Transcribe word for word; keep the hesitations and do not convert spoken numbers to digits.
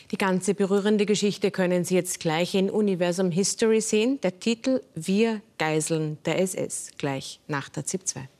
Die ganze berührende Geschichte können Sie jetzt gleich in Universum History sehen. Der Titel Wir Geiseln der S S, gleich nach der ZIP zwei.